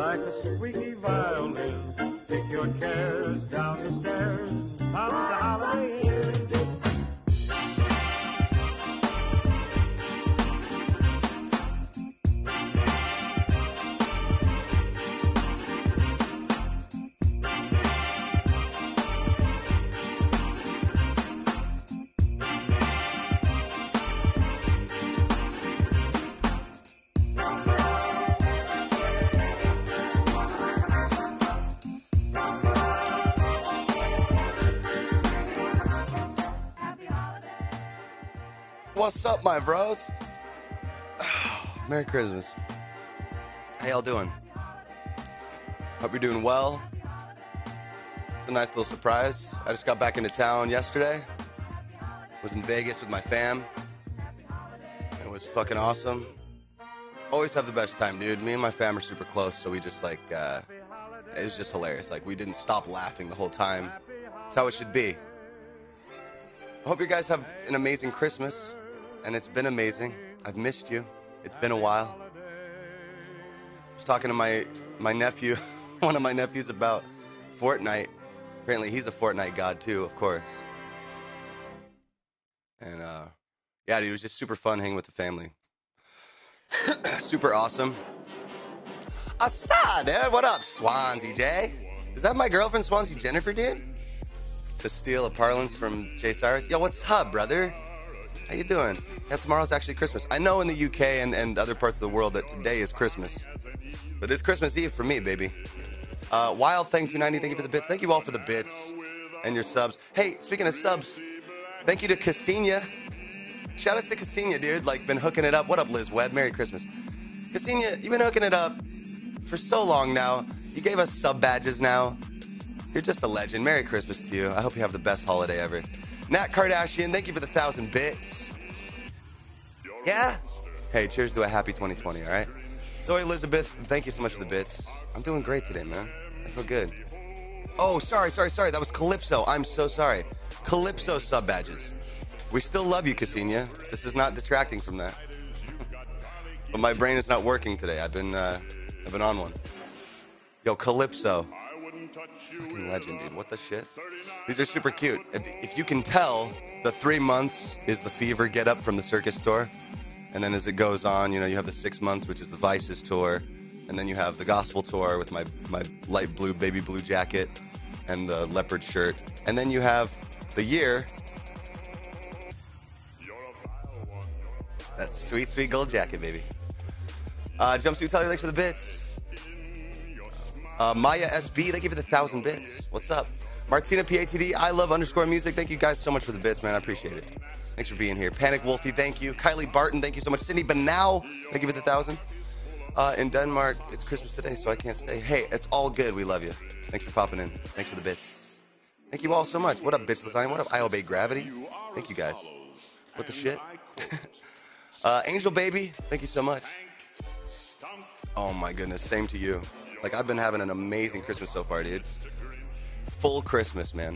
like a squeaky violin. Kick your cares down the stairs. Come the holiday in. What's up, my bros? Merry Christmas. How y'all doing? Hope you're doing well. It's a nice little surprise. I just got back into town yesterday. Was in Vegas with my fam. It was fucking awesome. Always have the best time, dude. Me and my fam are super close, so we just like, it was just hilarious. Like, we didn't stop laughing the whole time. That's how it should be. I hope you guys have an amazing Christmas. And it's been amazing. I've missed you. It's been a while. I was talking to my nephew, one of my nephews, about Fortnite. Apparently he's a Fortnite god too, of course. And yeah, dude, it was just super fun hanging with the family. Super awesome. Asa, dude. What up, Swansea J? Is that my girlfriend, Swansea Jennifer, dude? To steal a parlance from Jay Cyrus. Yo, what's up, brother? How you doing? Yeah, tomorrow's actually Christmas. I know in the UK and other parts of the world that today is Christmas. But it's Christmas Eve for me, baby. Wild Thing 290, thank you for the bits. Thank you all for the bits and your subs. Hey, speaking of subs, thank you to Cassinia. Shout outs to Cassinia, dude. Like, been hooking it up. What up, Liz Webb? Merry Christmas. Cassinia, you've been hooking it up for so long now. You gave us sub badges now. You're just a legend. Merry Christmas to you. I hope you have the best holiday ever. Nat Kardashian, thank you for the 1,000 bits. Yeah? Hey, cheers to a happy 2020, all right? Zoe Elizabeth, thank you so much for the bits. I'm doing great today, man. I feel good. Oh, sorry. That was Calypso. I'm so sorry. Calypso sub badges. We still love you, Cassinia. This is not detracting from that. But my brain is not working today. I've been on one. Yo, Calypso. Fucking legend, dude. What the shit? These are super cute. If you can tell, the 3 months is the Fever Get Up from the Circus tour. And then as it goes on, you know, you have the 6 months, which is the Vices tour. And then you have the Gospel tour with my light blue, baby blue jacket and the leopard shirt. And then you have the year. That sweet, sweet gold jacket, baby. Jumpsuit Tyler, thanks for the bits. Maya SB, thank you for the 1,000 bits. What's up? Martina PATD, I love _music. Thank you guys so much for the bits, man. I appreciate it. Thanks for being here. Panic Wolfie, thank you. Kylie Barton, thank you so much. Cindy Banau, thank you for the 1,000. In Denmark, it's Christmas today, so I can't stay. Hey, it's all good. We love you. Thanks for popping in. Thanks for the bits. Thank you all so much. What up, Bitch Design? What up, I Obey Gravity? Thank you guys. What the shit? Angel Baby, thank you so much. Oh my goodness, same to you. Like, I've been having an amazing Christmas so far, dude. Full Christmas, man.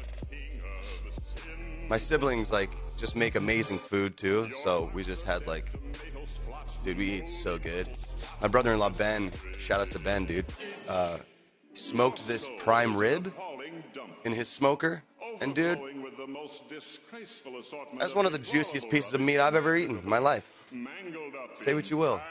My siblings, like, just make amazing food, too. So we just had, like, dude, we eat so good. My brother-in-law, Ben, shout out to Ben, dude, smoked this prime rib in his smoker. And, dude, that's one of the juiciest pieces of meat I've ever eaten in my life. Say what you will.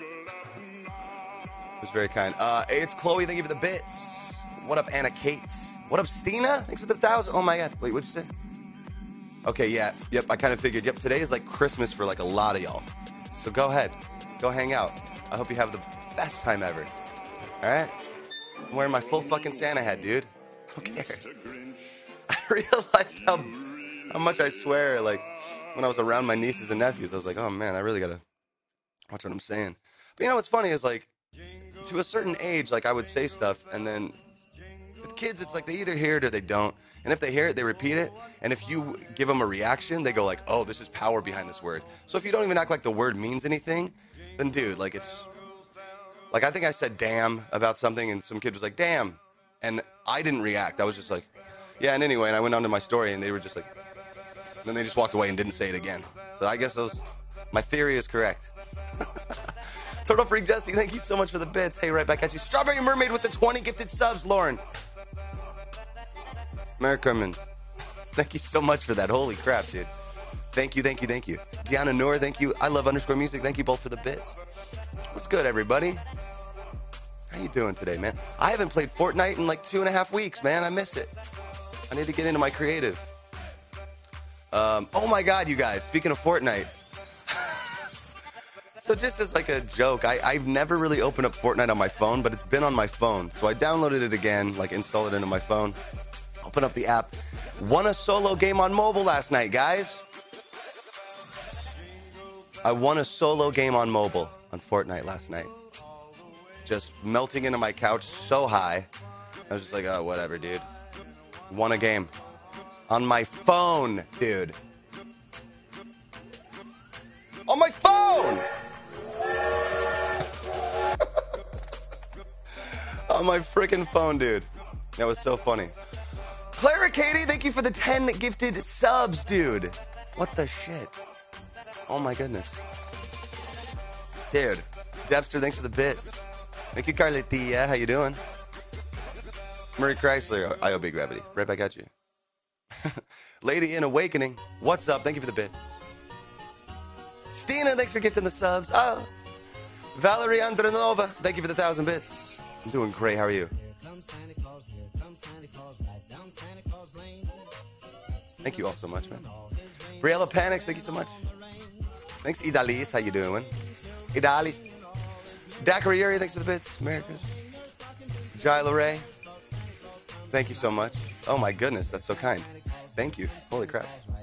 It was very kind. Hey, it's Chloe. Thank you for the bits. What up, Anna Kate? What up, Stina? Thanks for the 1,000. Oh, my God. Wait, what'd you say? Okay, yeah. Yep, I kind of figured. Yep, today is like Christmas for like a lot of y'all. So go ahead. Go hang out. I hope you have the best time ever. All right? I'm wearing my full fucking Santa hat, dude. I don't care. I realized how much I swear, like, when I was around my nieces and nephews, I was like, oh, man, I really got to watch what I'm saying. But you know what's funny is, like, to a certain age, like, I would say stuff, and then with kids, it's like they either hear it or they don't. And if they hear it, they repeat it. And if you give them a reaction, they go like, oh, this is power behind this word. So if you don't even act like the word means anything, then, dude, like, it's... Like, I think I said damn about something, and some kid was like, damn. And I didn't react. I was just like, yeah, and anyway, and I went on to my story, and they were just like... Then they just walked away and didn't say it again. So I guess my theory is correct. Turtle Freak Jesse, thank you so much for the bits. Hey, right back at you. Strawberry Mermaid with the 20 gifted subs, Lauren. Merrick Kerman, thank you so much for that. Holy crap, dude. Thank you, thank you, thank you. Deanna Noor, thank you. I love underscore music. Thank you both for the bits. What's good, everybody? How you doing today, man? I haven't played Fortnite in like 2.5 weeks, man. I miss it. I need to get into my creative. Oh my God, you guys. Speaking of Fortnite. So just as like a joke, I've never really opened up Fortnite on my phone, but it's been on my phone. So I downloaded it again, like installed it into my phone. Open up the app. Won a solo game on mobile last night, guys. I won a solo game on mobile on Fortnite last night. Just melting into my couch so high. I was just like, oh, whatever, dude. Won a game. On my phone, dude. On my phone! On my freaking phone, dude. That was so funny. Clara Katie, thank you for the 10 gifted subs, dude. What the shit? Oh my goodness. Dude. Debster, thanks for the bits. Thank you, Carletia. How you doing? Murray Chrysler, IOB Gravity. Right back at you. Lady in Awakening, what's up? Thank you for the bits. Stina, thanks for gifting the subs. Oh. Valerie Andranova, thank you for the 1,000 bits. I'm doing great. How are you? Thank you all so much, man. Briella Panics, thank you so much. Thanks, Idalis. How you doing? Idalis. Dakari Yuri, thanks for the bits. Merry Christmas. Jai Lorray, thank you so much. Oh my goodness, that's so kind. Thank you. Holy crap.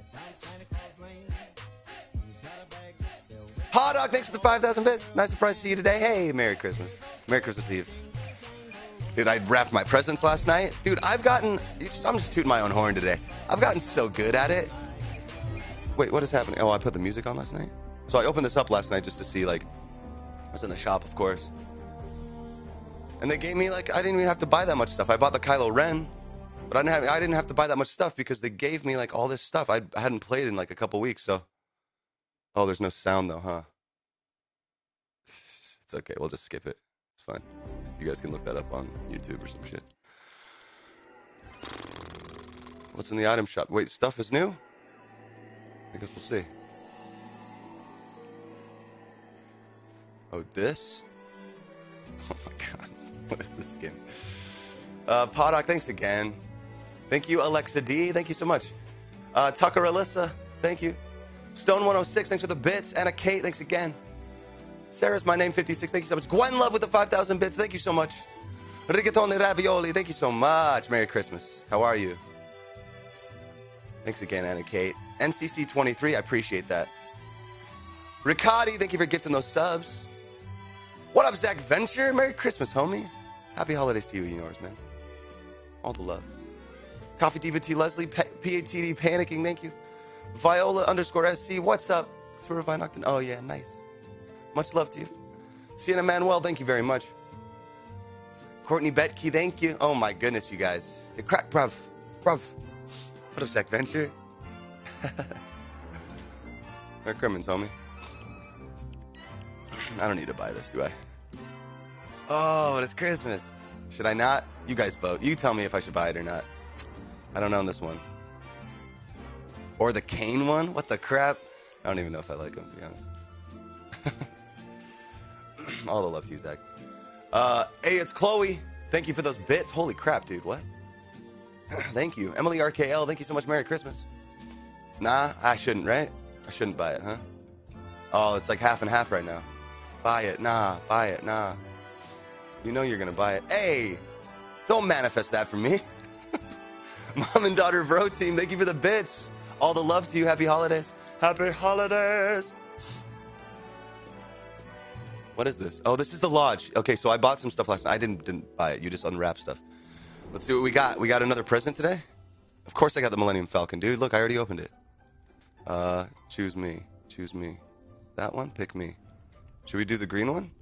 Hot thanks for the 5,000 bits. Nice surprise to see you today. Hey, Merry Christmas. Merry Christmas Eve. Dude, I wrapped my presents last night. Dude, I'm just tooting my own horn today. I've gotten so good at it. Wait, what is happening? Oh, I put the music on last night? So I opened this up last night just to see, like, I was in the shop, of course. And they gave me, like, I didn't even have to buy that much stuff. I bought the Kylo Ren, but I didn't have to buy that much stuff because they gave me, like, all this stuff. I hadn't played in, like, a couple weeks, so. Oh, there's no sound, though, huh? It's okay. We'll just skip it. It's fine. You guys can look that up on YouTube or some shit. What's in the item shop? Wait, stuff is new? I guess we'll see. Oh, this? Oh my god. What is this skin? Poddock, thanks again. Thank you, Alexa D. Thank you so much. Tucker Alyssa, thank you. Stone106, thanks for the bits. Anna Kate, thanks again. Sarah's my name 56, thank you so much. Gwen Love with the 5,000 bits, thank you so much. Rigatoni Ravioli, thank you so much. Merry Christmas. How are you? Thanks again, Anna Kate. NCC23, I appreciate that. Riccati, thank you for gifting those subs. What up, Zach Venture? Merry Christmas, homie. Happy holidays to you and yours, man. All the love. Coffee Diva T Leslie, PATD Panicking, thank you. Viola _ SC, what's up? For Nocturne. Oh, yeah, nice. Much love to you. Sienna Manuel, thank you very much. Courtney Betke, thank you. Oh, my goodness, you guys. The crack, bruv. What up, Zach Venture? Merry Crimmins, homie. I don't need to buy this, do I? Oh, it's Christmas. Should I not? You guys vote. You tell me if I should buy it or not. I don't own this one. Or the Kane one? What the crap? I don't even know if I like him, to be honest. All the love to you, Zach. Hey, it's Chloe. Thank you for those bits. Holy crap, dude. What? Thank you. Emily RKL, thank you so much. Merry Christmas. Nah, I shouldn't, right? I shouldn't buy it, huh? Oh, it's like half and half right now. Buy it. Nah. Buy it. Nah. You know you're going to buy it. Hey, don't manifest that for me. Mom and daughter Bro Team, thank you for the bits. All the love to you. Happy holidays. Happy holidays. What is this? Oh, this is the lodge. Okay, so I bought some stuff last night. I didn't buy it. You just unwrapped stuff. Let's see what we got. We got another present today? Of course I got the Millennium Falcon, dude. Look, I already opened it. Choose me. Choose me. That one? Pick me. Should we do the green one?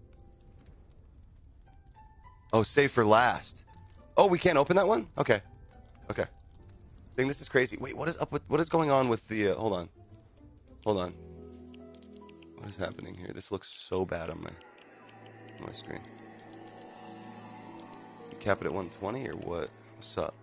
Oh, save for last. Oh, we can't open that one? Okay. Okay. Dang, this is crazy. Wait, what is going on with the, hold on. Hold on. What is happening here? This looks so bad on my... on my screen. You cap it at 120 or what? What's up?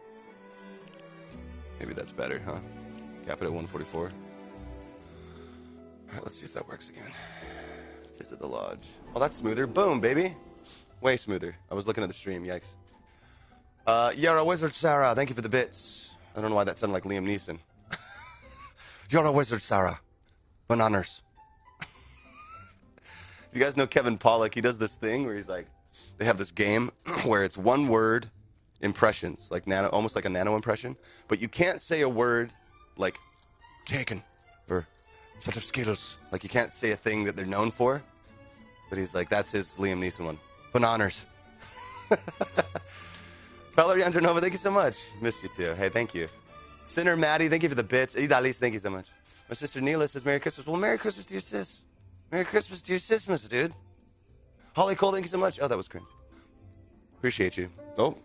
Maybe that's better, huh? Cap it at 144. Alright, let's see if that works again. Visit the lodge. Oh, that's smoother. Boom, baby. Way smoother. I was looking at the stream. Yikes. You're a wizard, Sarah. Thank you for the bits. I don't know why that sounded like Liam Neeson. You're a wizard, Sarah. Bananas. You guys know Kevin Pollak? He does this thing where he's like, they have this game where it's one word impressions, like nano, almost like a nano impression, but you can't say a word like taken or set of skills. Like you can't say a thing that they're known for. But he's like, that's his Liam Neeson one. Bananas. Valerie Andronova, thank you so much. Missed you too. Hey, thank you. Sinner Maddie, thank you for the bits. Idalis, thank you so much. My sister Neela says Merry Christmas. Well, Merry Christmas to your sis. Merry Christmas to your sismas, dude. Holly Cole, thank you so much. Oh, that was cringe. Appreciate you. Oh.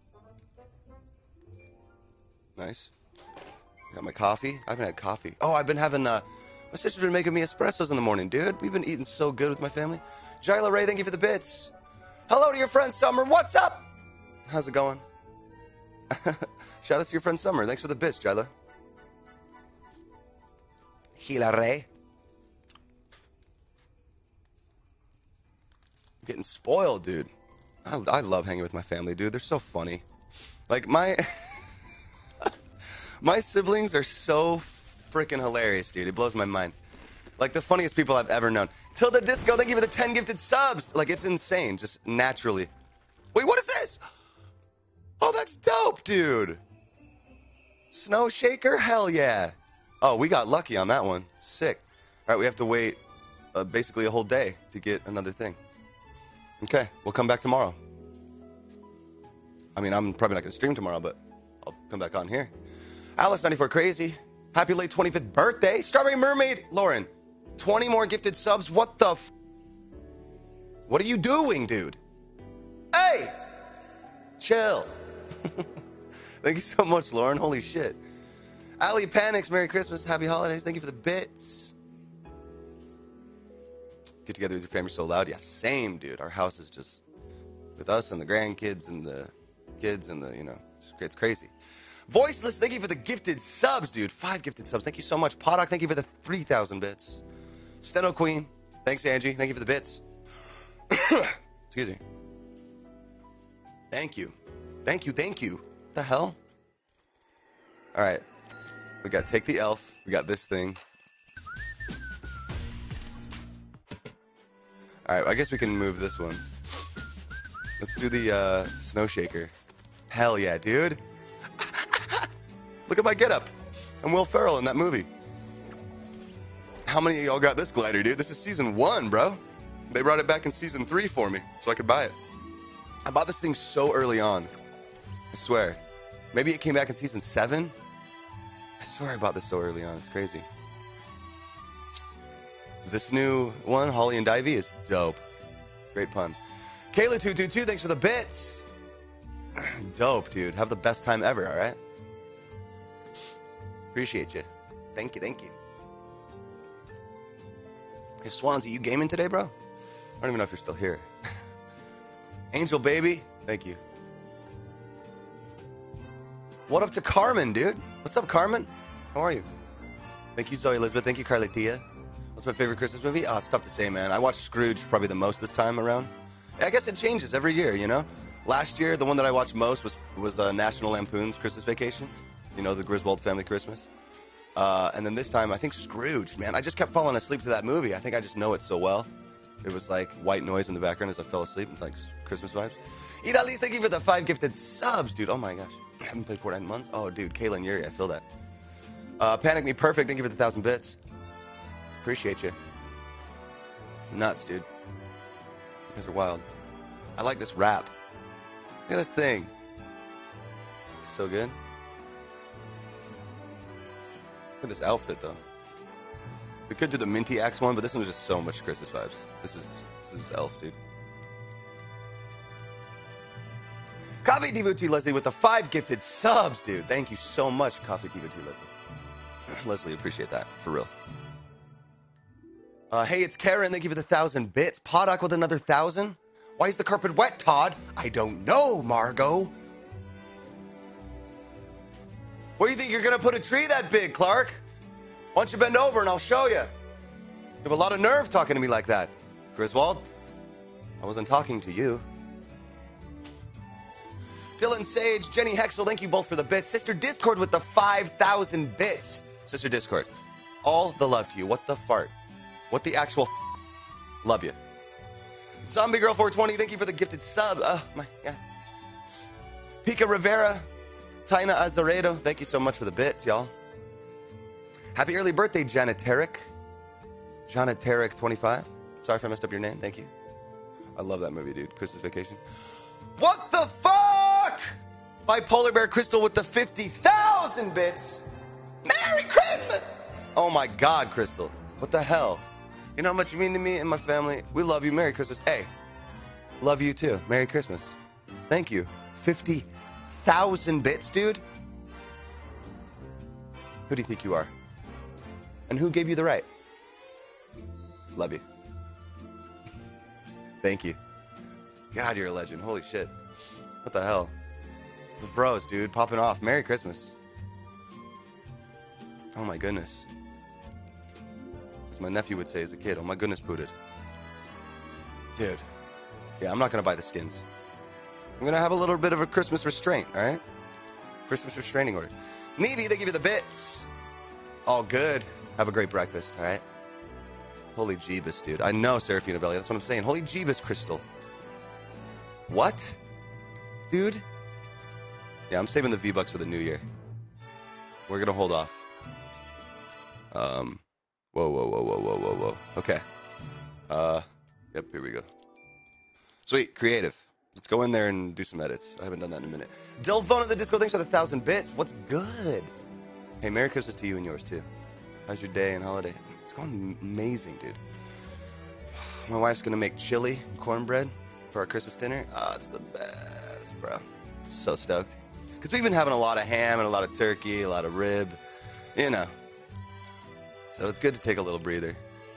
Nice. Got my coffee. I haven't had coffee. Oh, I've been having, my sister's been making me espressos in the morning, dude. We've been eating so good with my family. Jyla Ray, thank you for the bits. Hello to your friend Summer. What's up? How's it going? Shout out to your friend Summer. Thanks for the bits, Jyla. Gila Ray. Getting spoiled, dude. I love hanging with my family, dude. They're so funny. Like, my siblings are so freaking hilarious, dude. It blows my mind. Like, the funniest people I've ever known. Tilda Disco, thank you for the 10 gifted subs. Like, it's insane, just naturally. Wait, what is this? Oh, that's dope, dude. Snow Shaker? Hell yeah. Oh, we got lucky on that one. Sick. All right, we have to wait basically a whole day to get another thing. Okay, we'll come back tomorrow. I mean, I'm probably not going to stream tomorrow, but I'll come back on here. Alice94 Crazy. Happy late 25th birthday. Strawberry Mermaid. Lauren, 20 more gifted subs. What the f... What are you doing, dude? Hey! Chill. Thank you so much, Lauren. Holy shit. Ali Panics. Merry Christmas. Happy holidays. Thank you for the bits. Get together with your family so loud. Yeah, same, dude. Our house is just with us and the grandkids and the kids and the, you know, it's crazy. Voiceless, thank you for the gifted subs, dude. 5 gifted subs. Thank you so much. Podoc, thank you for the 3,000 bits. Steno Queen, thanks, Angie. Thank you for the bits. Excuse me. Thank you. Thank you, thank you. What the hell? All right. We got Take the Elf. We got this thing. All right, I guess we can move this one. Let's do the Snow Shaker. Hell yeah, dude. Look at my getup. I'm Will Ferrell in that movie. How many of y'all got this glider, dude? This is season 1, bro. They brought it back in season 3 for me, so I could buy it. I bought this thing so early on. I swear. Maybe it came back in season 7? I swear I bought this so early on. It's crazy. This new one, Holly and Divey, is dope. Great pun. Kayla222, thanks for the bits. Dope, dude. Have the best time ever, all right? Appreciate you. Thank you, thank you. Hey, Swansea, you gaming today, bro? I don't even know if you're still here. Angel Baby, thank you. What up to Carmen, dude? What's up, Carmen? How are you? Thank you, Zoe Elizabeth. Thank you, Carletia. What's my favorite Christmas movie? Oh, it's tough to say, man. I watched Scrooge probably the most this time around. I guess it changes every year, you know? Last year, the one that I watched most was National Lampoon's Christmas Vacation. You know, the Griswold Family Christmas. And then this time, I think Scrooge, man. I just kept falling asleep to that movie. I think I just know it so well. It was like white noise in the background as I fell asleep. It's like Christmas vibes. Idalis, thank you for the 5 gifted subs, dude. Oh my gosh. I haven't played Fortnite in months. Oh, dude. Kayla and Yuri, I feel that. Panic Me Perfect, thank you for the 1,000 bits. Appreciate you. Nuts, dude. You guys are wild. I like this wrap. Look at this thing. It's so good. Look at this outfit, though. We could do the Minty Axe one, but this one's just so much Christmas vibes. This is Elf, dude. Coffee Devotee Leslie with the 5 gifted subs, dude. Thank you so much, Coffee Devotee Leslie. Leslie, appreciate that, for real. Hey, it's Karen. Thank you for the 1,000 bits. Podoc with another 1,000. Why is the carpet wet, Todd? I don't know, Margot. Where do you think you're going to put a tree that big, Clark? Why don't you bend over and I'll show you? You have a lot of nerve talking to me like that. Griswold, I wasn't talking to you. Dylan Sage, Jenny Hexel, thank you both for the bits. Sister Discord with the 5,000 bits. Sister Discord, all the love to you. What the fart? What the actual love you. Zombie Girl 420, thank you for the gifted sub. Yeah. Pika Rivera, Tina Azaredo, thank you so much for the bits, y'all. Happy early birthday, Janet Tarek. Janet Tarek 25. Sorry if I messed up your name. Thank you. I love that movie, dude. Christmas Vacation. What the fuck? Bipolar Bear Crystal with the 50,000 bits. Merry Christmas! Oh my God, Crystal. What the hell? You know how much you mean to me and my family? We love you. Merry Christmas. Hey, love you too. Merry Christmas. Thank you. 50,000 bits, dude? Who do you think you are? And who gave you the right? Love you. Thank you. God, you're a legend. Holy shit. What the hell? The bros, dude, popping off. Merry Christmas. Oh my goodness. As my nephew would say as a kid, oh my goodness, booted. Dude. Yeah, I'm not going to buy the skins. I'm going to have a little bit of a Christmas restraint, all right? Christmas restraining order. Nevi, they give you the bits. All good. Have a great breakfast, all right? Holy Jeebus, dude. I know, Serafina Belly. That's what I'm saying. Holy Jeebus, Crystal. What? Dude? Yeah, I'm saving the V-Bucks for the new year. We're going to hold off. Whoa. Okay. Yep, here we go. Sweet, creative. Let's go in there and do some edits. I haven't done that in a minute. Delphone at the Disco, thanks for the 1,000 bits. What's good? Hey, Merry Christmas to you and yours, too. How's your day and holiday? It's going amazing, dude. My wife's going to make chili and cornbread for our Christmas dinner. Oh, it's the best, bro. So stoked. Because we've been having a lot of ham and a lot of turkey, a lot of rib, you know. So it's good to take a little breather.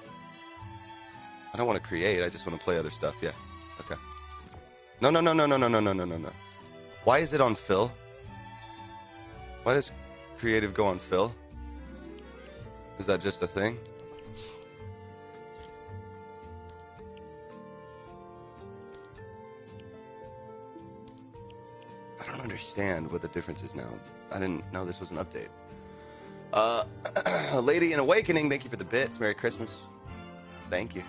I don't want to create. I just want to play other stuff. Yeah. Okay. No. Why is it on Phil? Why does creative go on Phil? Is that just a thing? I don't understand what the difference is now. I didn't know this was an update. Lady in Awakening, thank you for the bits. Merry Christmas. Thank you.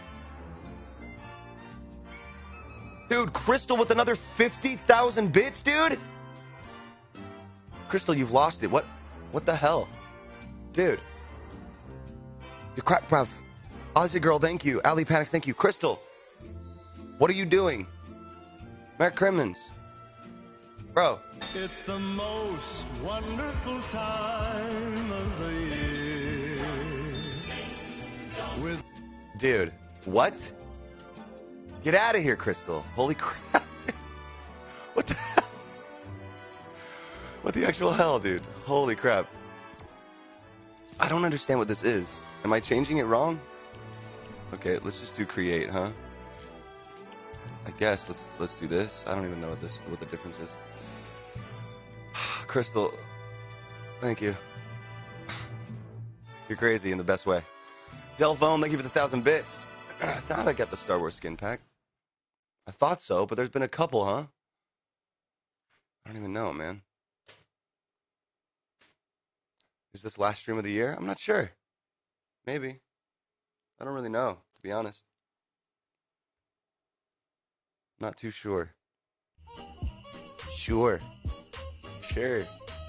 Dude, Crystal with another 50,000 bits, dude? Crystal, you've lost it. What the hell? Dude. You crap, bruv. Aussie Girl, thank you. Ali Panics, thank you. Crystal, what are you doing? Merry Crimmins. Bro. It's the most wonderful time of the year. Dude, what? Get out of here, Crystal. Holy crap. What the hell? What the actual hell, dude? Holy crap. I don't understand what this is. Am I changing it wrong? Okay, let's just do create, huh? I guess let's do this. I don't even know what the difference is. Crystal, thank you. You're crazy in the best way. Delphone, thank you for the 1,000 bits. I thought I got the Star Wars skin pack. I thought so, but there's been a couple, huh? I don't even know, man. Is this last stream of the year? I'm not sure. Maybe. I don't really know, to be honest. Not too sure. Sure. Do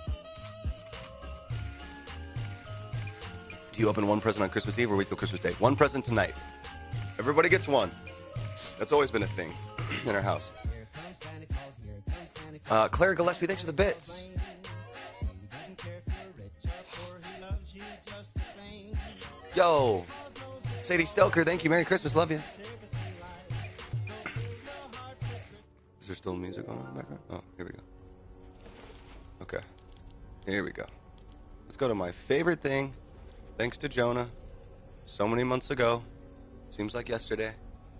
you open one present on Christmas Eve or wait till Christmas Day? One present tonight. Everybody gets one. That's always been a thing in our house. Claire Gillespie, thanks for the bits. Yo. Sadie Stoker, thank you. Merry Christmas. Love you. Is there still music on in the background? Oh, here we go. Okay. Here we go. Let's go to my favorite thing. Thanks to Jonah. So many months ago. Seems like yesterday.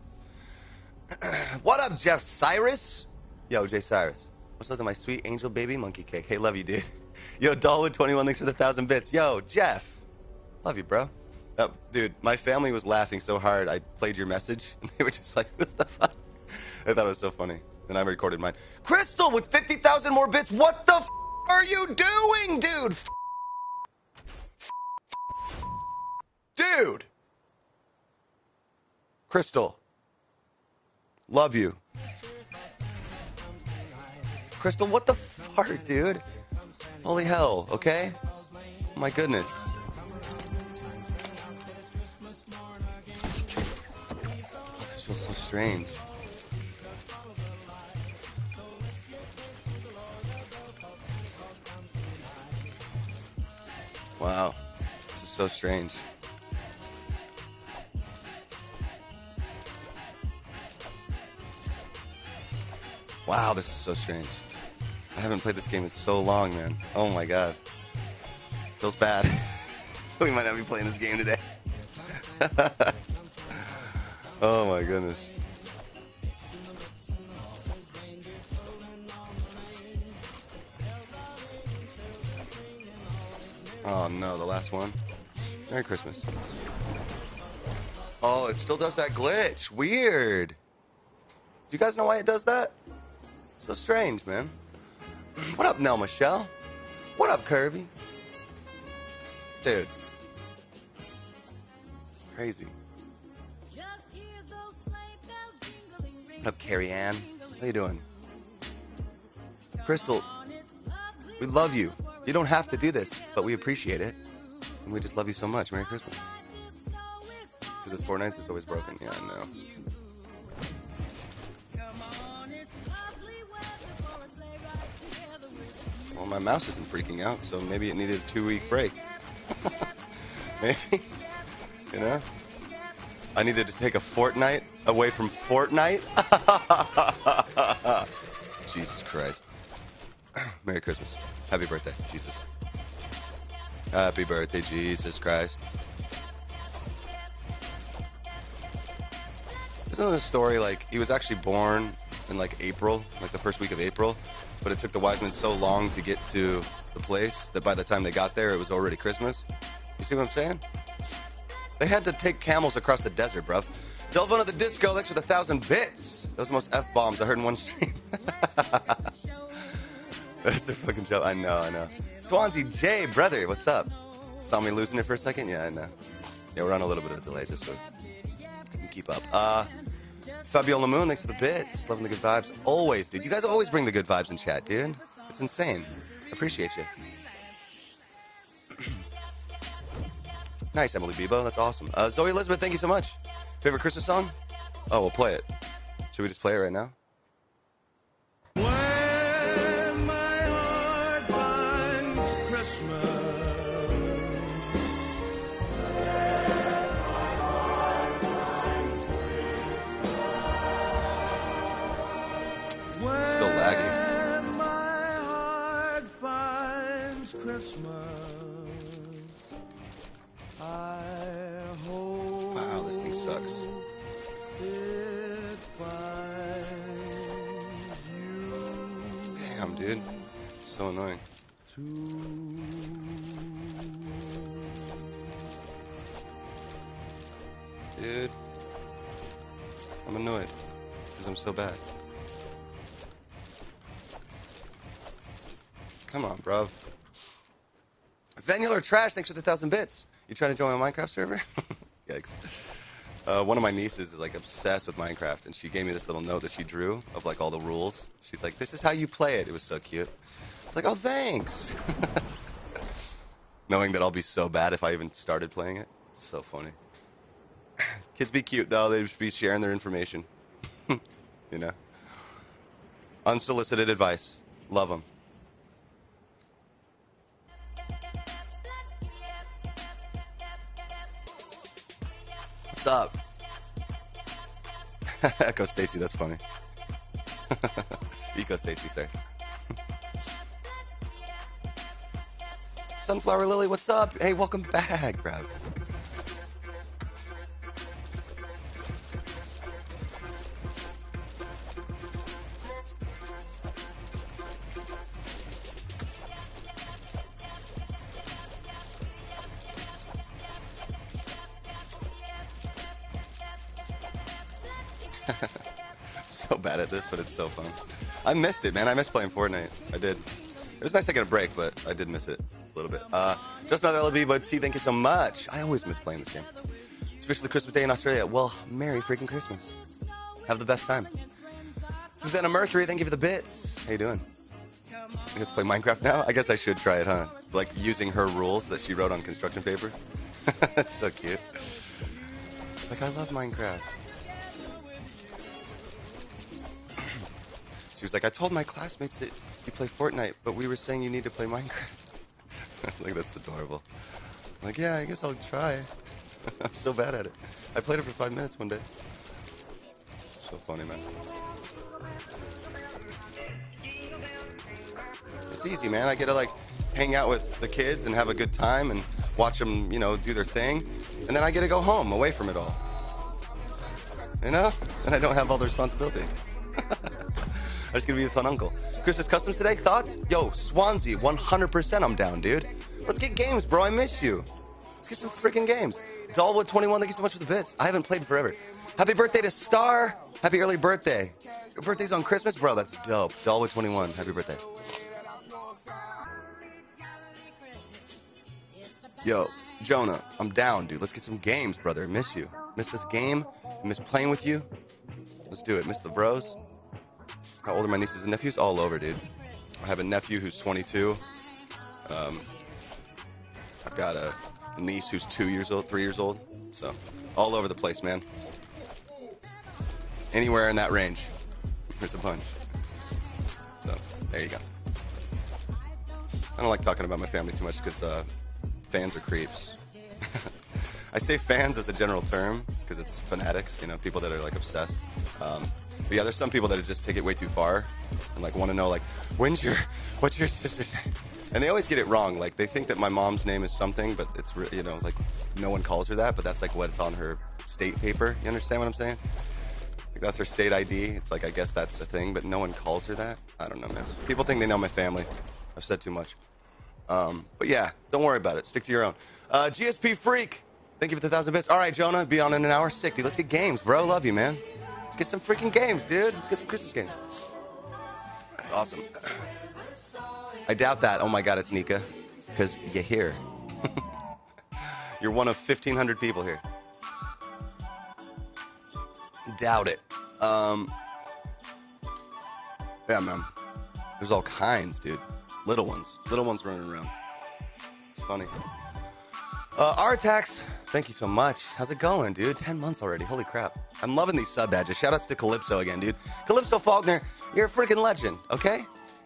What up, Jeff Cyrus? Yo, Jay Cyrus. What's up to my sweet angel baby monkey cake? Hey, love you, dude. Yo, Dollwood21, thanks for the 1,000 bits. Yo, Jeff. Love you, bro. Dude, my family was laughing so hard I played your message, and they were just like, what the fuck? I thought it was so funny. And I recorded mine. Crystal with 50,000 more bits. What the f are you doing, dude? Dude. Crystal. Love you. Crystal, what the fart, dude? Holy hell, okay? Oh my goodness. This feels so strange. Wow, this is so strange. Wow, this is so strange. I haven't played this game in so long, man. Oh my god. Feels bad. We might not be playing this game today. Oh my goodness. Oh no, the last one. Merry Christmas. Oh, it still does that glitch. Weird. Do you guys know why it does that? So strange, man. What up, Nell Michelle? What up, Curvy? Dude. Crazy. What up, Carrie Ann? How you doing? Crystal, we love you. You don't have to do this, but we appreciate it. And we just love you so much. Merry Christmas. Because this Fortnite is always broken. Yeah, I know. Well, my mouse isn't freaking out, so maybe it needed a 2-week break. Maybe. You know? I needed to take a fortnight away from Fortnite. Jesus Christ. Merry Christmas. Happy birthday, Jesus. Happy birthday, Jesus Christ. Isn't the story like he was actually born in like April, like the first week of April, but it took the wise men so long to get to the place that by the time they got there, it was already Christmas? You see what I'm saying? They had to take camels across the desert, bruv. Delvin of the Disco, thanks for the 1,000 bits. Those are the most F-bombs I heard in one stream. That's the fucking joke. I know. Swansea J, brother, what's up? Saw me losing it for a second? Yeah, I know. Yeah, we're on a little bit of a delay just so we can keep up. Fabiola Moon, thanks for the bits. Loving the good vibes. Always, dude. You guys always bring the good vibes in chat, dude. It's insane. Appreciate you. Nice, Emily Bebo. That's awesome. Zoe Elizabeth, thank you so much. Favorite Christmas song? Oh, we'll play it. Should we just play it right now? When my heart finds Christmas, Still laggy. when my heart finds Christmas, I hope Wow, this thing sucks. it finds you Damn, dude. It's so annoying. too. Dude. I'm annoyed. Because I'm so bad. Come on, bruv. Venular Trash, thanks for the 1,000 bits. You trying to join my Minecraft server? Yikes. One of my nieces is like obsessed with Minecraft, and she gave me this little note that she drew of like all the rules. She's like, this is how you play it. It was so cute. I was like, oh, thanks. Knowing that I'll be so bad if I even started playing it. It's so funny. Kids be cute, though. They should be sharing their information. You know? Unsolicited advice. Love them. What's up? Echo Stacy, that's funny. Eco Stacy, sorry. Sunflower Lily, what's up? Hey, welcome back, bruv. So bad at this, but it's so fun. I missed it, man. I missed playing Fortnite. I did. It was nice to get a break, but I did miss it a little bit. Just another LB, but T, thank you so much. I always miss playing this game. It's officially Christmas Day in Australia. Well, Merry freaking Christmas. Have the best time. Susanna Mercury, thank you for the bits. How you doing? You get to play Minecraft now? I guess I should try it, huh? Like using her rules that she wrote on construction paper. That's so cute. She's like, I love Minecraft. She was like, I told my classmates that you play Fortnite, but we were saying you need to play Minecraft. I was like, that's adorable. I'm like, yeah, I guess I'll try. I'm so bad at it. I played it for 5 minutes one day. So funny, man. It's easy, man. I get to, like, hang out with the kids and have a good time and watch them, you know, do their thing. And then I get to go home away from it all. You know? And I don't have all the responsibility. I'm just gonna be a fun uncle. Christmas customs today? Thoughts? Yo, Swansea, 100% I'm down, dude. Let's get games, bro. I miss you. Let's get some freaking games. Dollwood21, thank you so much for the bits. I haven't played in forever. Happy birthday to Star. Happy early birthday. Your birthday's on Christmas? Bro, that's dope. Dollwood21, happy birthday. Yo, Jonah, I'm down, dude. Let's get some games, brother. I miss you. Miss this game. I miss playing with you. Let's do it. Miss the bros. How old are my nieces and nephews? All over, dude. I have a nephew who's 22. I've got a niece who's 2 years old, 3 years old. So, all over the place, man. Anywhere in that range. There's a bunch. So, there you go. I don't like talking about my family too much because fans are creeps. I say fans as a general term because it's fanatics, you know, people that are like obsessed. But yeah, there's some people that just take it way too far and like want to know like, what's your sister's name? And they always get it wrong. Like they think that my mom's name is something, but it's, you know, like no one calls her that, but that's like what's on her state paper. You understand what I'm saying? Like that's her state ID. It's like, I guess that's a thing, but no one calls her that. I don't know, man. People think they know my family. I've said too much. But yeah, don't worry about it. Stick to your own. GSP Freak, thank you for the 1,000 bits. All right, Jonah, be on in an hour. Sick, dude. Let's get games, bro. Love you, man. Let's get some freaking games, dude. Let's get some Christmas games. That's awesome. I doubt that. Oh my God, it's Nika. Because you're here. You're one of 1,500 people here. Doubt it. Yeah, man. There's all kinds, dude. Little ones running around. It's funny. R-Tax, thank you so much. How's it going, dude? 10 months already. Holy crap. I'm loving these sub badges. Shoutouts to Calypso again, dude. Calypso Faulkner, you're a freaking legend, okay?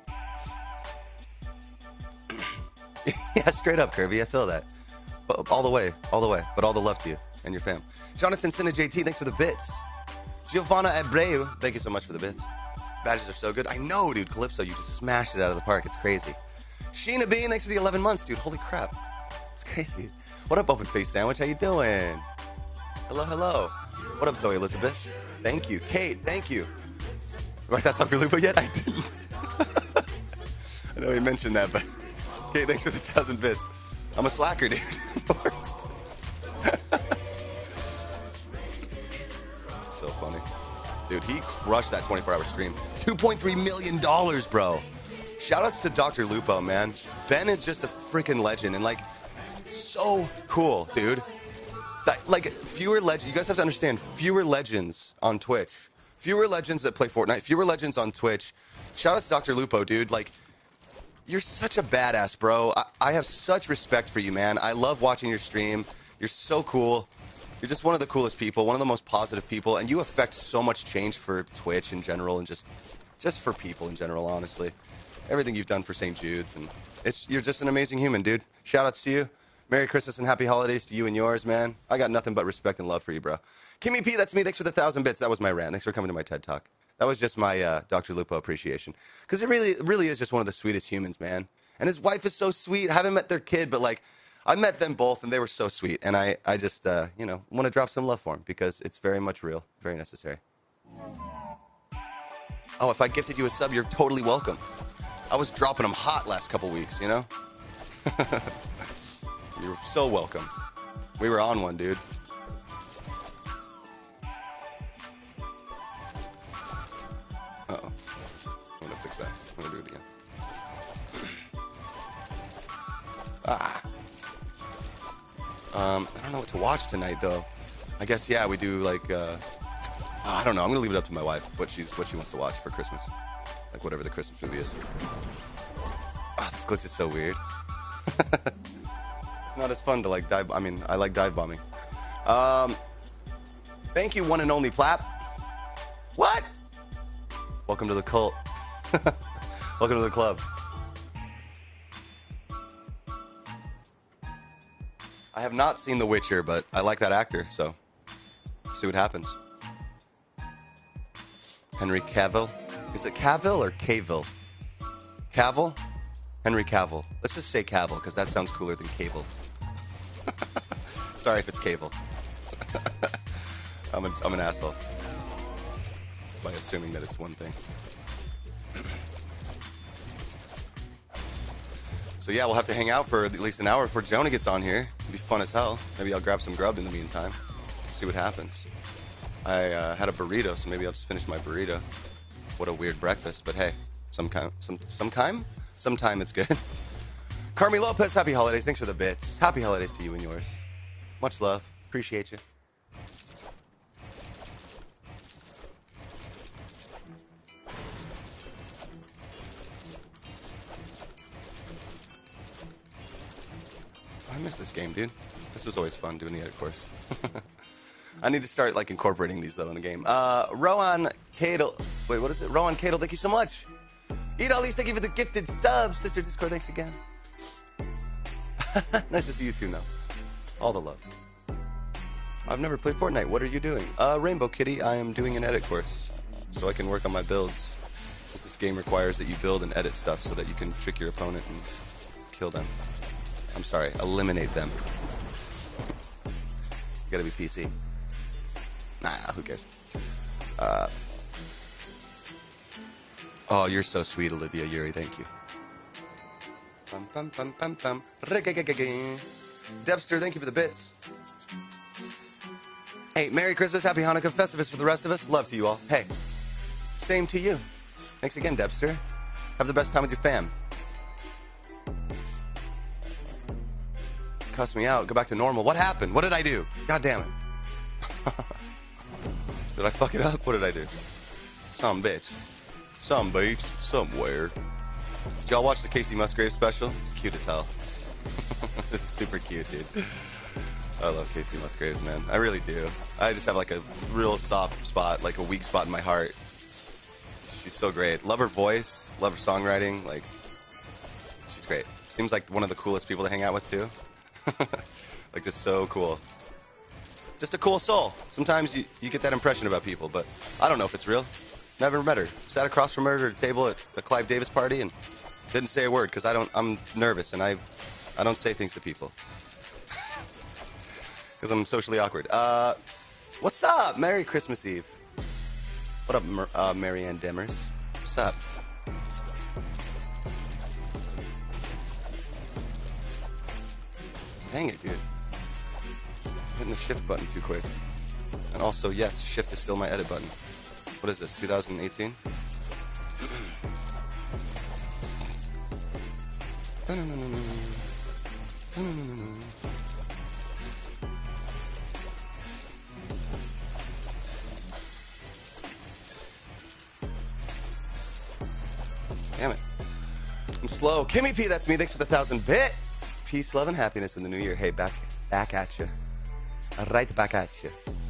Yeah, straight up, Kirby. I feel that. But all the way. But all the love to you and your fam. Jonathan Sinna JT, thanks for the bits. Giovanna Abreu, thank you so much for the bits. Badges are so good. I know, dude. Calypso, you just smashed it out of the park. It's crazy. Sheena Bean, thanks for the 11 months, dude. Holy crap. It's crazy. What up, Open Face Sandwich? How you doing? Hello. What up, Zoe Elizabeth? Thank you. Kate, thank you. Write that song for Lupo yet? I didn't. I know he mentioned that, but Kate, thanks for the 1,000 bits. I'm a slacker, dude. Worst. So funny. Dude, he crushed that 24-hour stream. $2.3 million, bro. Shoutouts to Dr. Lupo, man. Ben is just a freaking legend, and, like, so cool, dude. Like, fewer legends. You guys have to understand, fewer legends on Twitch. Fewer legends that play Fortnite. Fewer legends on Twitch. Shoutouts to Dr. Lupo, dude. Like, you're such a badass, bro. I have such respect for you, man. I love watching your stream. You're so cool. You're just one of the coolest people, one of the most positive people, and you affect so much change for Twitch in general and just for people in general, honestly. Everything you've done for St. Jude's, and you're just an amazing human, dude. Shout-outs to you. Merry Christmas and Happy Holidays to you and yours, man. I got nothing but respect and love for you, bro. Kimmy P, that's me. Thanks for the 1,000 bits. That was my rant. Thanks for coming to my TED Talk. That was just my Dr. Lupo appreciation. Because it really is just one of the sweetest humans, man. And his wife is so sweet. I haven't met their kid, but, like, I met them both, and they were so sweet. And I just, you know, want to drop some love for them because it's very much real, very necessary. Oh, if I gifted you a sub, you're totally welcome. I was dropping them hot last couple weeks, you know? You're so welcome. We were on one, dude. fix that. I'm gonna do it again. Ah. I don't know what to watch tonight, though. I guess, yeah, we do, like, I don't know. I'm going to leave it up to my wife, what she wants to watch for Christmas. Like, whatever the Christmas movie is. Ah, this glitch is so weird. It's not as fun to, like, dive... I mean, I like dive bombing. Thank you, one and only Plap. What? Welcome to the cult. Welcome to the club. I have not seen The Witcher, but I like that actor, so see what happens. Henry Cavill. Is it Cavill or Cavill? Cavill? Henry Cavill. Let's just say Cavill, because that sounds cooler than Cable. Sorry if it's Cavill. I'm an asshole by assuming that it's one thing. So yeah, we'll have to hang out for at least an hour before Jonah gets on here. It'll be fun as hell. Maybe I'll grab some grub in the meantime. See what happens. I had a burrito, so maybe I'll just finish my burrito. What a weird breakfast, but hey, sometime it's good. Carmi Lopez, happy holidays. Thanks for the bits. Happy holidays to you and yours. Much love. Appreciate you. I miss this game, dude. This was always fun doing the edit course. I need to start like incorporating these though in the game. Rowan Cadle. Wait, what is it? Rowan Cadle, thank you so much. Eat all these, thank you for the gifted sub. Sister Discord, thanks again. Nice to see you too now. All the love. I've never played Fortnite. What are you doing? Rainbow Kitty, I am doing an edit course so I can work on my builds. Because this game requires that you build and edit stuff so that you can trick your opponent and kill them. I'm sorry, eliminate them. You gotta be PC. Nah, who cares? Oh, you're so sweet, Olivia Yuri. Thank you. Bum, bum, bum, bum, bum. Debster, thank you for the bits. Hey, Merry Christmas, Happy Hanukkah, Festivus for the rest of us. Love to you all. Hey, same to you. Thanks again, Debster. Have the best time with your fam. Cuss me out. Go back to normal. What happened? What did I do? God damn it. Did I fuck it up? What did I do? Some bitch. Some bitch. Somewhere. Did y'all watch the Casey Musgrave special? It's cute as hell. It's super cute, dude. I love Casey Musgraves, man. I really do. I just have like a real soft spot, like a weak spot in my heart. She's so great. Love her voice. Love her songwriting. Like, she's great. Seems like one of the coolest people to hang out with, too. Like, just so cool. Just a cool soul. Sometimes you get that impression about people, but I don't know if it's real. Never met her. Sat across from her at a table at a Clive Davis party and didn't say a word because I'm nervous and I don't say things to people. Because I'm socially awkward. What's up? Merry Christmas Eve. What up, Marianne Demers? What's up? Dang it, dude. Hitting the shift button too quick. And also, yes, shift is still my edit button. What is this, 2018? Damn it. I'm slow. Kimmy P, that's me. Thanks for the 1,000 bits. Peace, love, and happiness in the new year. Hey, back at you. Right back at you.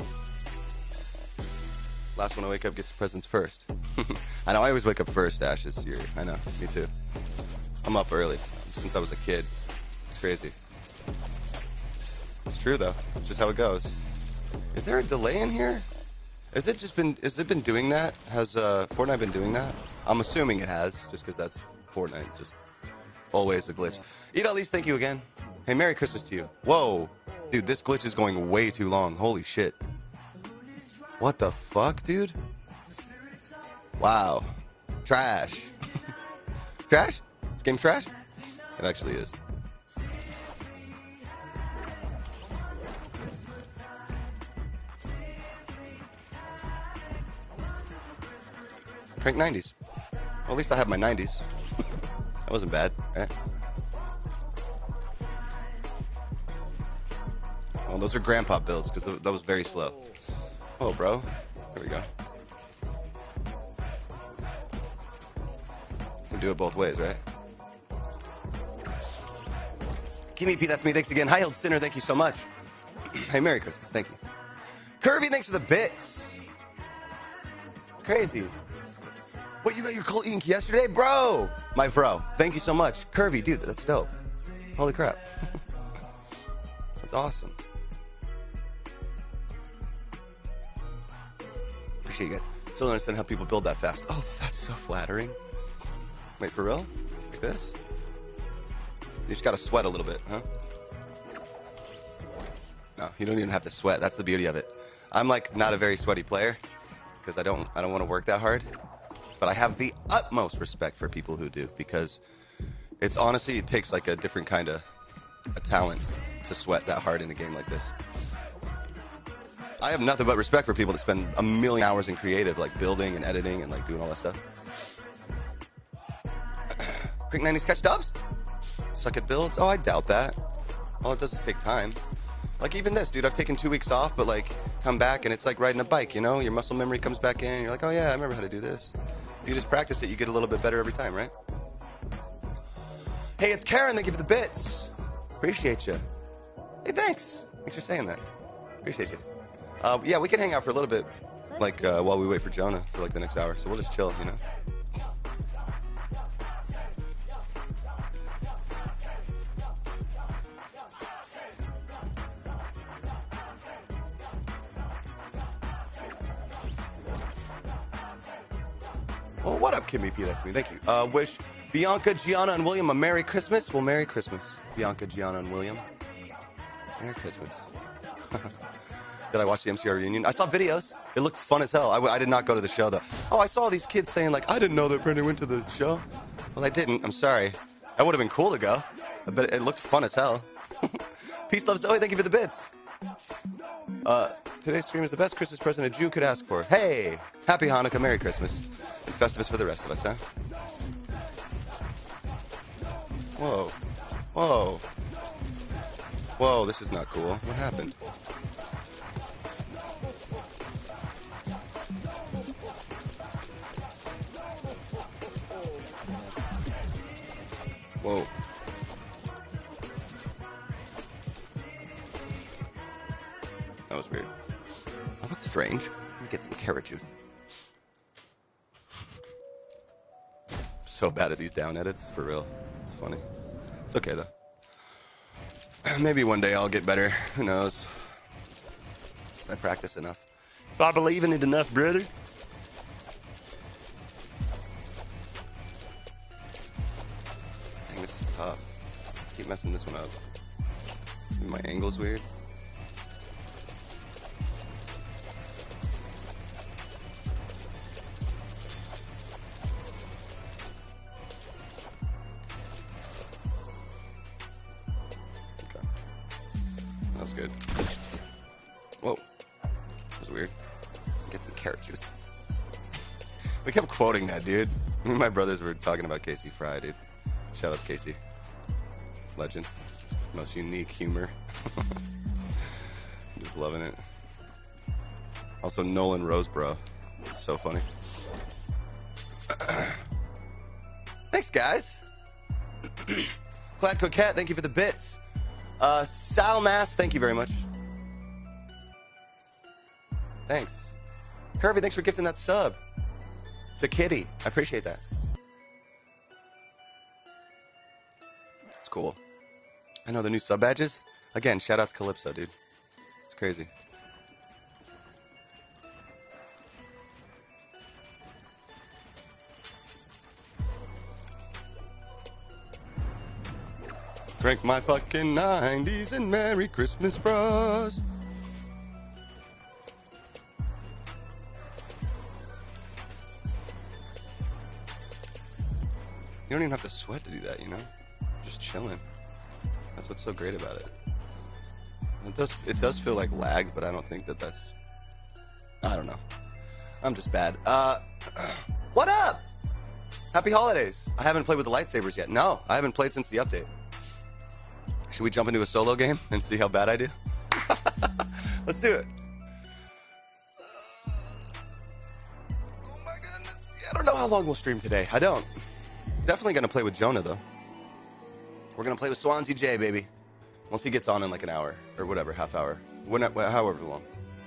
Last one I wake up gets the presents first. I know, I always wake up first, Ash, this year. I know, me too. I'm up early since I was a kid. It's crazy. It's true, though. It's just how it goes. Is there a delay in here? Has it been doing that? Has Fortnite been doing that? I'm assuming it has, just because that's Fortnite. Just always a glitch. Eat at least, thank you again. Hey, Merry Christmas to you. Whoa. Dude, this glitch is going way too long. Holy shit. What the fuck, dude? Wow. Trash. Trash? This game's trash? It actually is. Crank 90s. Well, at least I have my 90s. That wasn't bad, right? Well, those are grandpa builds, because that was very slow. Oh, bro. There we go. You can do it both ways, right? Kimmy P, that's me. Thanks again. High Heeled Sinner, thank you so much. Hey, Merry Christmas. Thank you. Kirby, thanks for the bits. It's crazy. What, you got your cold ink yesterday? Bro! My bro. Thank you so much. Kirby, dude, that's dope. Holy crap. That's awesome. Appreciate you guys. Still don't understand how people build that fast. Oh, that's so flattering. Wait, for real? Like this? You just gotta sweat a little bit, huh? No, you don't even have to sweat. That's the beauty of it. I'm like not a very sweaty player because I don't want to work that hard. But I have the utmost respect for people who do, because it's honestly, it takes like a different kind of a talent to sweat that hard in a game like this. I have nothing but respect for people that spend a million hours in creative, like building and editing and like doing all that stuff. Quick 90s catch dubs? Suck at builds? Oh, I doubt that. All it does is take time. Like even this, dude, I've taken 2 weeks off, but like come back and it's like riding a bike, you know? Your muscle memory comes back in. You're like, oh yeah, I remember how to do this. If you just practice it, you get a little bit better every time, right? Hey, it's Karen. Thank you for the bits. Appreciate you. Hey, thanks. Thanks for saying that. Appreciate you. Yeah, we can hang out for a little bit, like while we wait for Jonah for like the next hour. So we'll just chill, you know? Oh, what up, Kimmy P? That's me. Thank you. Wish Bianca, Gianna, and William a Merry Christmas. Well, Merry Christmas, Bianca, Gianna, and William. Merry Christmas. Did I watch the MCR reunion? I saw videos. It looked fun as hell. I did not go to the show, though. Oh, I saw these kids saying, like, I didn't know that Brendon went to the show. Well, I didn't. I'm sorry. That would have been cool to go. But it looked fun as hell. Peace, love, Zoe. Thank you for the bits. Today's stream is the best Christmas present a Jew could ask for. Hey, happy Hanukkah, Merry Christmas. And Festivus for the rest of us, huh? Whoa. Whoa. Whoa, this is not cool. What happened? Whoa. That was weird. That was strange. Let me get some carrot juice. I'm so bad at these down edits, for real. It's funny. It's okay, though. Maybe one day I'll get better. Who knows? I practice enough. If I believe in it enough, brother. Dang, this is tough. I keep messing this one up. Maybe my angle's weird. Good. Whoa. That was weird. Get the carrot juice. We kept quoting that, dude. Me and my brothers were talking about Casey Fry, dude. Shout out to Casey. Legend. Most unique humor. I'm just loving it. Also, Nolan Roseborough. So funny. Thanks, guys. Clad Coquette, thank you for the bits. Sal Nass, thank you very much. Thanks. Kirby, thanks for gifting that sub. It's a kitty. I appreciate that. It's cool. I know the new sub badges. Again, shout outs Calypso, dude. It's crazy. Drink my fucking 90s and Merry Christmas bros. You don't even have to sweat to do that, you know? Just chilling. That's what's so great about it. It does feel like lags, but I don't think that's... I don't know. I'm just bad. What up? Happy holidays. I haven't played with the lightsabers yet. No, I haven't played since the update. Should we jump into a solo game and see how bad I do? Let's do it. Oh my goodness. I don't know how long we'll stream today. I don't. Definitely going to play with Jonah, though. We're going to play with Swansea J, baby. Once he gets on in like an hour or whatever, half hour. However long.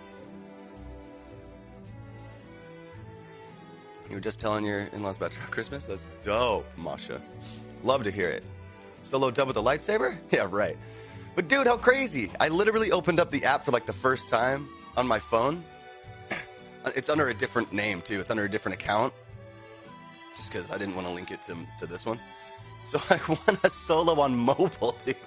You were just telling your in-laws about Christmas? That's dope, Masha. Love to hear it. Solo dub with a lightsaber? Yeah, right. But dude, how crazy. I literally opened up the app for like the first time on my phone. It's under a different name too. It's under a different account. Just because I didn't want to link it to this one. So I won a solo on mobile, dude.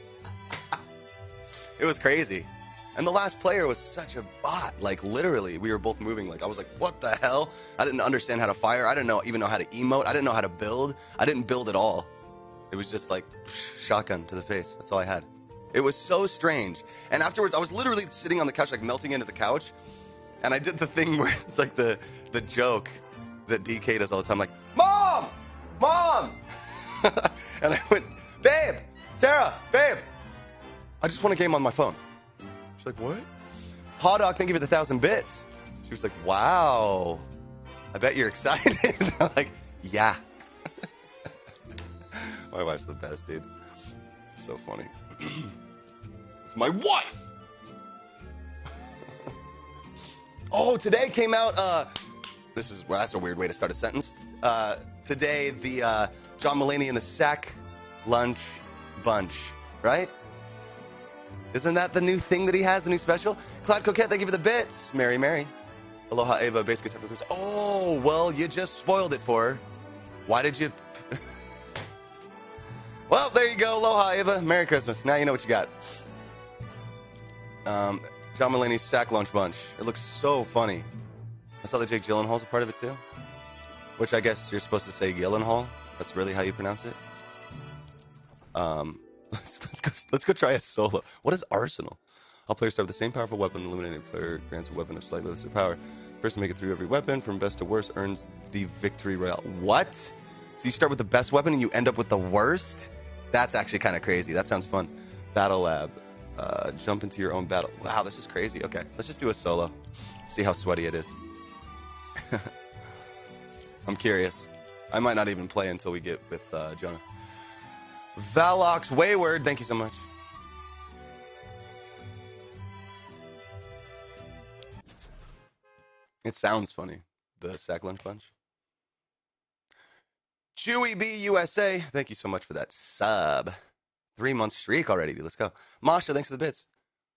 It was crazy. And the last player was such a bot. Like, literally, we were both moving. Like, I was like, what the hell? I didn't understand how to fire. I didn't even know how to emote. I didn't know how to build. I didn't build at all. It was just like, shotgun to the face. That's all I had. It was so strange. And afterwards, I was literally sitting on the couch, like, melting into the couch. And I did the thing where it's like the joke that DK does all the time. Like, Mom! Mom! And I went, babe! Sarah! Babe! I just want a game on my phone. She's like, what? Hawdog, thank you for the 1,000 bits. She was like, wow. I bet you're excited. I'm like, yeah. My wife's the best, dude. So funny. It's my wife! Oh, today came out, that's a weird way to start a sentence. Today, the John Mulaney and the Sack Lunch Bunch, right? Isn't that the new thing that he has, the new special? Cloud Coquette, thank you for the bits. Mary, Mary. Aloha, Ava, Base Guitar. Oh, well, you just spoiled it for her. Why did you... Well, there you go. Aloha, Ava. Merry Christmas. Now you know what you got. John Mulaney's Sack Lunch Bunch. It looks so funny. I saw that Jake Gyllenhaal's a part of it, too. Which I guess you're supposed to say Gyllenhaal. That's really how you pronounce it. Let's go try a solo. What is Arsenal? All players start with the same powerful weapon. The eliminated player grants a weapon of slightly lesser power. The person to make it through every weapon from best to worst earns the victory royale. What? So you start with the best weapon and you end up with the worst? That's actually kind of crazy. That sounds fun. Battle Lab. Jump into your own battle. Wow, this is crazy. Okay, let's just do a solo. See how sweaty it is. I'm curious. I might not even play until we get with Jonah. Valox Wayward, thank you so much. It sounds funny, the Sack Lunch Bunch. Chewy B USA, thank you so much for that sub. 3-month streak already, dude. Let's go. Masha, thanks for the bits.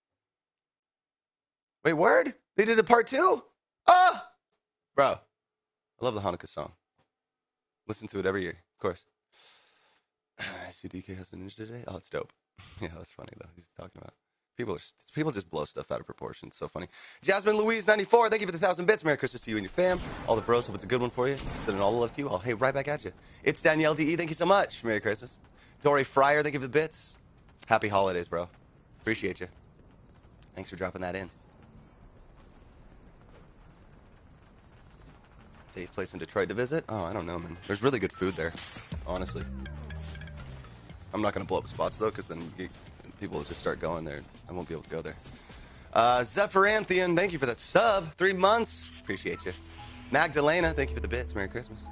Wait, word? They did a part 2? Ah! Bro, I love the Hanukkah song. Listen to it every year, of course. I see DK has the ninja today. Oh, it's dope. Yeah, that's funny though. He's talking about people just blow stuff out of proportion. It's so funny. Jasmine Louise 94. Thank you for the 1,000 bits. Merry Christmas to you and your fam. All the bros. Hope it's a good one for you. Sending all the love to you. I'll hey right back at you. It's Danielle DE. Thank you so much. Merry Christmas. Dory Fryer. Thank you for the bits. Happy holidays, bro. Appreciate you. Thanks for dropping that in. Safe place in Detroit to visit? Oh, I don't know, man. There's really good food there, honestly. I'm not going to blow up spots, though, because then people will just start going there. I won't be able to go there. Zephyranthian, thank you for that sub. 3 months. Appreciate you. Magdalena, thank you for the bits. Merry Christmas.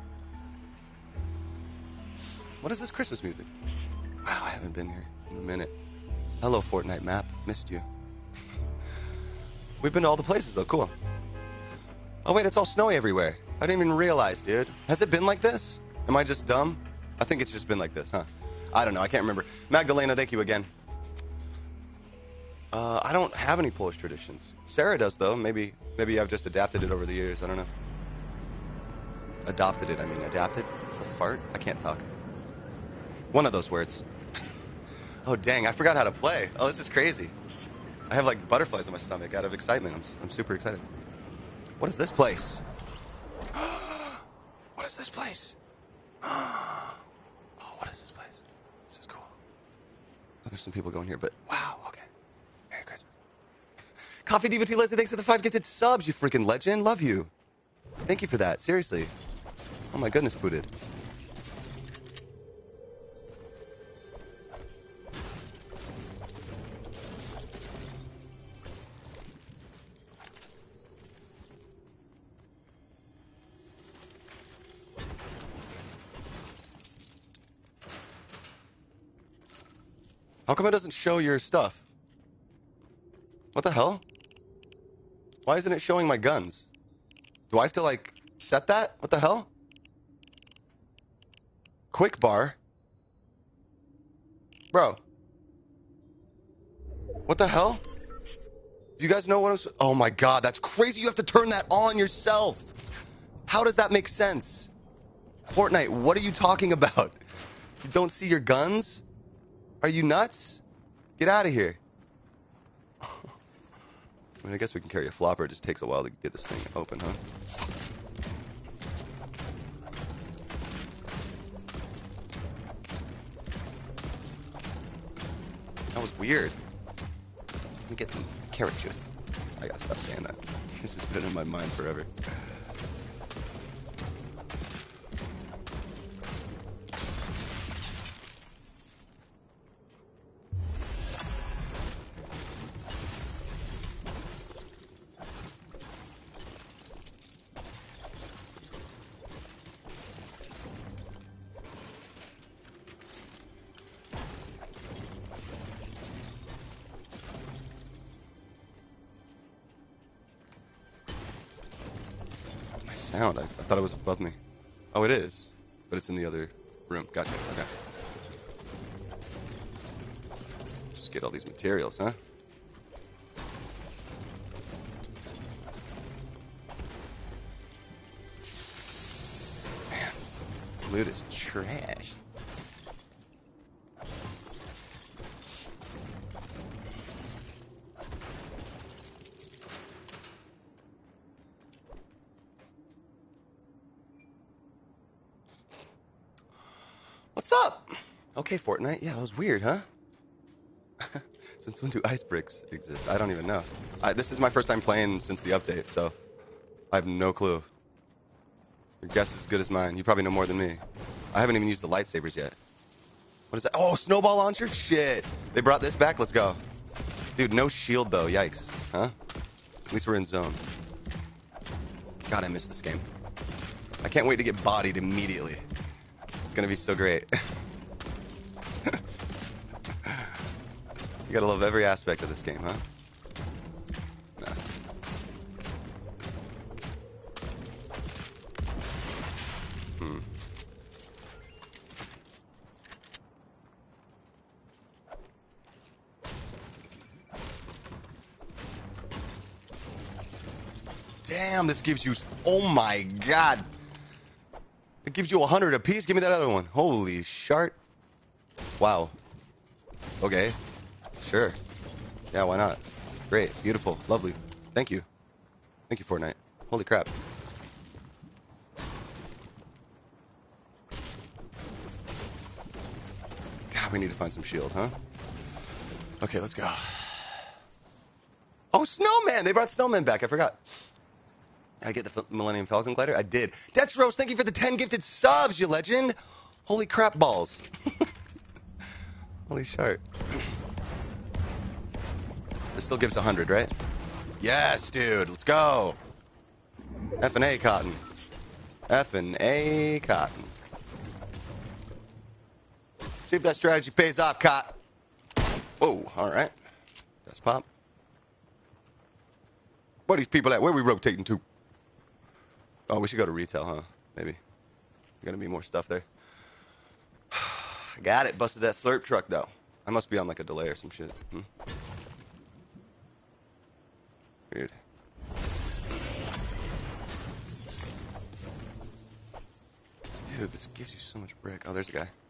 What is this Christmas music? Wow, I haven't been here in a minute. Hello, Fortnite map. Missed you. We've been to all the places, though. Cool. Oh, wait, it's all snowy everywhere. I didn't even realize, dude. Has it been like this? Am I just dumb? I think it's just been like this, huh? I don't know. I can't remember. Magdalena, thank you again. I don't have any Polish traditions. Sarah does, though. Maybe I've just adapted it over the years. I don't know. Adopted it, I mean. Adapted? The fart? I can't talk. One of those words. Oh, dang. I forgot how to play. Oh, this is crazy. I have, like, butterflies in my stomach out of excitement. I'm super excited. What is this place? What is this place? Oh, what is this place? This is cool. Oh, there's some people going here, but wow, okay. Merry Christmas. Coffee DVT Leslie, thanks for the 5 gifted subs, you freaking legend. Love you. Thank you for that, seriously. Oh my goodness, booted. How come it doesn't show your stuff? What the hell? Why isn't it showing my guns? Do I have to, like, set that? What the hell? Quick bar? Bro. What the hell? Do you guys know what I'm... Oh my god, that's crazy. You have to turn that on yourself. How does that make sense? Fortnite, what are you talking about? You don't see your guns? Are you nuts? Get out of here. I mean, I guess we can carry a flopper. It just takes a while to get this thing open, huh? That was weird. Let me get some carrot juice. I gotta stop saying that. It's just been in my mind forever. Sound. I thought it was above me. Oh, it is. But it's in the other room. Gotcha. Okay. Let's just get all these materials, huh? Man, this loot is trash. What's up? Okay, Fortnite. Yeah, that was weird, huh? Since when do ice bricks exist? I don't even know. This is my first time playing since the update, so I have no clue. Your guess is as good as mine. You probably know more than me. I haven't even used the lightsabers yet. What is that? Oh, snowball launcher? Shit. They brought this back? Let's go. Dude, no shield, though. Yikes. Huh? At least we're in zone. God, I miss this game. I can't wait to get bodied immediately. It's gonna be so great. You gotta love every aspect of this game, huh? Nah. Damn, this gives you... Oh my god. It gives you 100 apiece. Give me that other one. Holy shart. Wow. Okay. Sure. Yeah, why not? Great. Beautiful. Lovely. Thank you. Thank you, Fortnite. Holy crap. God, we need to find some shield, huh? Okay, let's go. Oh, Snowman! They brought Snowman back. I forgot. I get the Millennium Falcon glider? I did. Dexrose, thank you for the 10 gifted subs, you legend. Holy crap balls. Holy shart. This still gives 100, right? Yes, dude. Let's go. F&A cotton. F&A cotton. See if that strategy pays off, cot. Whoa, all right. That's pop. Where are these people at? Where are we rotating to? Oh, we should go to retail, huh? Maybe. Gonna be more stuff there. I got it. Busted that slurp truck, though. I must be on like a delay or some shit. Weird. Dude, this gives you so much brick. Oh, there's a guy.